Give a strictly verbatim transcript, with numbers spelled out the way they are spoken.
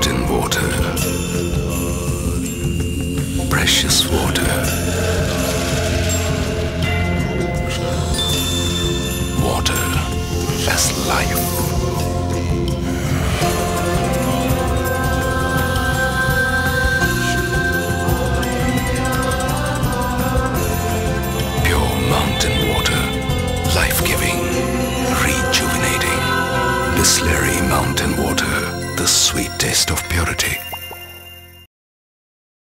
mountain water, precious water, water as life. Pure mountain water, life-giving, rejuvenating. BISLERI mountain water, the sweet taste of purity.